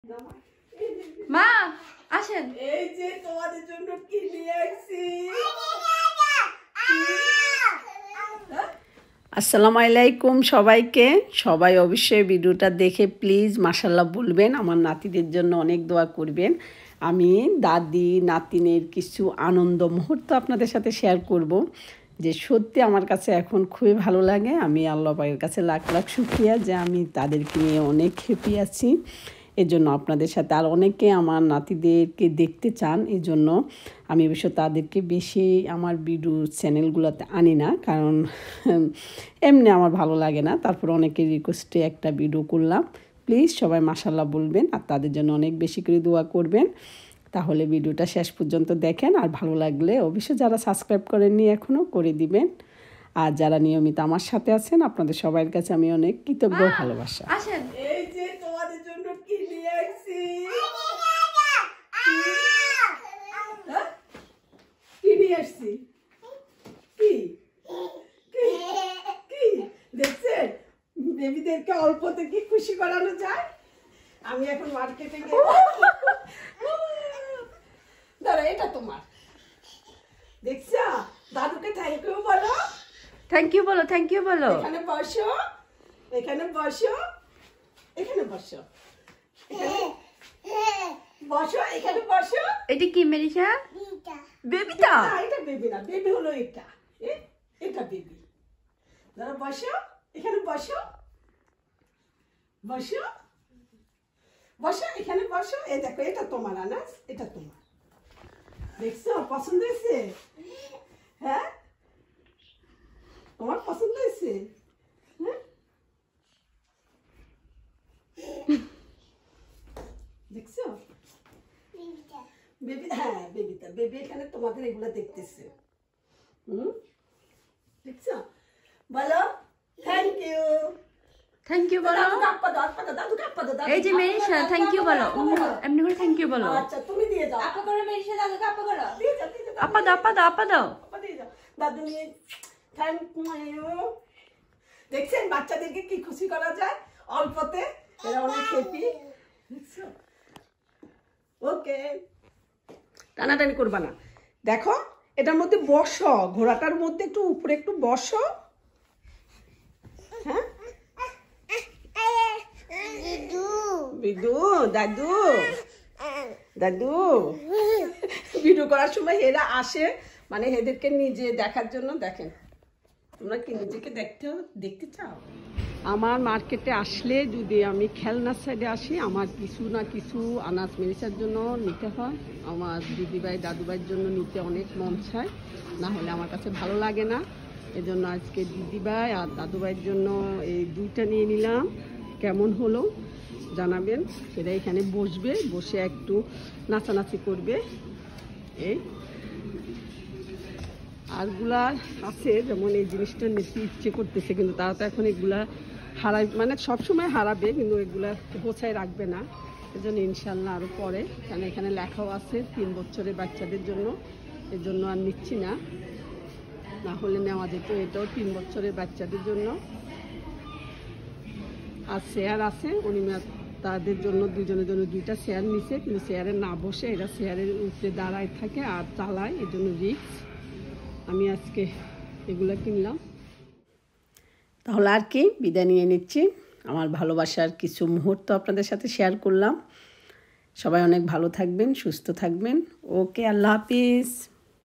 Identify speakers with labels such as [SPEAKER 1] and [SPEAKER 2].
[SPEAKER 1] মা আসেন,
[SPEAKER 2] এই যে তোমাদের জন্য কি নিয়ে আসছি। আসসালামু আলাইকুম সবাইকে। সবাই অবশ্যই ভিডিওটা দেখে প্লিজ মাশাআল্লাহ বলবেন, আমার নাতিদের জন্য অনেক দোয়া করবেন। আমি দাদি নাতিনের কিছু আনন্দ মুহূর্ত আপনাদের সাথে শেয়ার করব, যে সত্যি আমার কাছে এখন খুবই ভালো লাগে। আমি আল্লাহ পাকের কাছে লাখ লাখ শুকরিয়া যে আমি তাদেরকে নিয়ে অনেক হ্যাপি আছি। এজন্য আপনাদের সাথে আর অনেকে আমার নাতিদেরকে দেখতে চান, এই জন্য আমি অবশ্য তাদেরকে বেশি আমার ভিডিও চ্যানেলগুলোতে আনি না, কারণ এমনি আমার ভালো লাগে না। তারপর অনেকের রিকোয়েস্টে একটা ভিডিও করলাম। প্লিজ সবাই মাশাআল্লাহ বলবেন আর তাদের জন্য অনেক বেশি করে দোয়া করবেন। তাহলে ভিডিওটা শেষ পর্যন্ত দেখেন, আর ভালো লাগলে অবশ্যই যারা সাবস্ক্রাইব করেননি এখনও করে দিবেন। আর যারা নিয়মিত আমার সাথে আছেন আপনাদের সবার কাছে আমি অনেক কৃতজ্ঞ, ভালোবাসা।
[SPEAKER 1] আসেন।
[SPEAKER 2] এই যে তোমাদের জন্য কি নিয়ে আসছি। কি নিয়ে আসছি? কি কি কি দেখছেন? বেবিদেরকে অল্পতে কি খুশি করানো যায়। আমি এখন মার্কেটে গিয়ে দাঁড়া, এটা তোমার। দেখছো? দাদুকে থ্যাংক ইউ বলো।
[SPEAKER 1] থ্যাংক ইউ বলো, থ্যাংক ইউ বলো।
[SPEAKER 2] এখানে বসো, এখানে বসো, এখানে বসো, বসো, এখানে বসো।
[SPEAKER 1] এটা কি মেরিসা? বেবিটা?
[SPEAKER 2] না, এটা বেবি না, বেবি হলো এটা। এটা বেবি। দাঁড়া, বসো, এখানে বসো, বসো, বসো, এখানে বসো। এই দেখো, এটা তোমার আনাস, এটা তোমার। দেখছো পছন্দ হয়েছে? হ্যাঁ, তোমার পছন্দ হয়েছে? হ্যাঁ, দেখছো বেবি? হ্যাঁ, বেবিটা। বেবি এখানে তোমাদের এগুলো দেখতেছে। দেখছো? বলো থ্যাংক ইউ।
[SPEAKER 1] থ্যাংক ইউ বলো। এই যে মেরিসা, থ্যাংক ইউ বলো। এমনি করে থ্যাংক ইউ বলো।
[SPEAKER 2] আচ্ছা, তুমি দিয়ে যাও।
[SPEAKER 3] আপা করে মেরিসা দাদুকে আপা করো।
[SPEAKER 2] দিয়ে যাও, দিয়ে যাও।
[SPEAKER 1] আপা দাও, আপা দাও, আপা দাও।
[SPEAKER 2] আপা দিয়ে যাও। দাদু নিয়ে থ্যাংক ইউ। দেখছেন বাচ্চাদেরকে কি খুশি করা যায় অল্পতে, এরা অনেক হ্যাপি। দেখছো? ওকে, টানাটানি করবা না। দেখো, এটার মধ্যে বসো, ঘোড়াটার মধ্যে একটু উপরে একটু বসো। হ্যাঁ, বিদু, দাদু, দাদু। ভিডিও করার সময় এরা আসে, মানে এদেরকে নিজে দেখার জন্য। দেখেন, তোমরা কি নিজেকে দেখতে চাও? আমার মার্কেটে আসলে যদি আমি খেলনার সাইডে আসি, আমার কিছু না কিছু আনাজ মেরিসার জন্য নিতে হয়, আমার দিদিভাই দাদুভাইয়ের জন্য নিতে অনেক মন চায়, না হলে আমার কাছে ভালো লাগে না। এজন্য আজকে দিদিভাই আর দাদুভাইয়ের জন্য এই দুইটা নিয়ে নিলাম। কেমন হলো জানাবেন। সেটা এখানে বসবে, বসে একটু নাচানাচি করবে। এই আরগুলা আছে, যেমন এই জিনিসটা নিতে ইচ্ছে করতেছে, কিন্তু তারা তো এখন এগুলা হারাই, মানে সবসময় হারাবে, কিন্তু এগুলা গোছায় রাখবে না। এজন্য ইনশাল্লাহ আরও পরে, কারণ এখানে লেখাও আছে 3 বছরের বাচ্চাদের জন্য। এর জন্য আর নিচ্ছি না, না হলে নেওয়া যেত। এটাও 3 বছরের বাচ্চাদের জন্য। আর চেয়ার আছে, উনি তাদের জন্য দুজনের জন্য 2টা চেয়ার নিছে, কিন্তু চেয়ারে না বসে এরা চেয়ারের উপরে দাঁড়ায় থাকে আর চালায়, এর জন্য রিস্ক। আমি আজকে এগুলো কিনলাম। তাহলে আর কি, বিদায় নিয়ে নিচ্ছি। আমার ভালোবাসার কিছু মুহূর্ত আপনাদের সাথে শেয়ার করলাম। সবাই অনেক ভালো থাকবেন, সুস্থ থাকবেন। ওকে, আল্লাহ হাফিজ।